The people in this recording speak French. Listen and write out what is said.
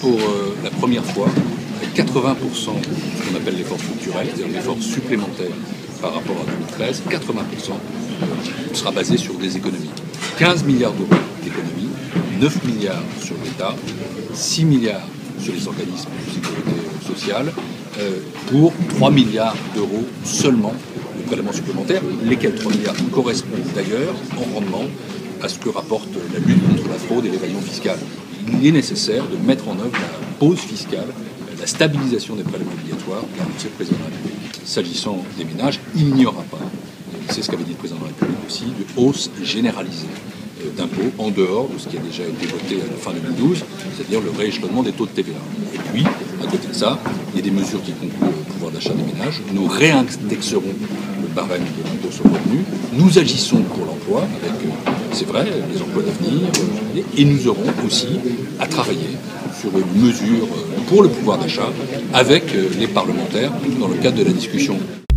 Pour la première fois, 80% de ce qu'on appelle l'effort structurel, c'est-à-dire l'effort supplémentaire par rapport à 2013, 80% sera basé sur des économies. 15 milliards d'euros d'économies, 9 milliards sur l'État, 6 milliards sur les organismes de sécurité sociale, pour 3 milliards d'euros seulement de prélèvements supplémentaires, lesquels 3 milliards correspondent d'ailleurs en rendement à ce que rapporte la lutte contre la fraude et l'évasion fiscale. Il est nécessaire de mettre en œuvre la pause fiscale, la stabilisation des prélèvements obligatoires, qu'a annoncé le président de la République. S'agissant des ménages, il n'y aura pas, c'est ce qu'avait dit le président de la République aussi, de hausse généralisée d'impôts en dehors de ce qui a déjà été voté à la fin 2012, c'est-à-dire le rééchelonnement des taux de TVA. Et puis, à côté de ça, il y a des mesures qui concourent au pouvoir d'achat des ménages. Nous réindexerons le barème de l'impôt sur le revenu. Nous agissons pour l'emploi avec, c'est vrai, les emplois d'avenir, et nous aurons aussi à travailler sur une mesure pour le pouvoir d'achat avec les parlementaires dans le cadre de la discussion.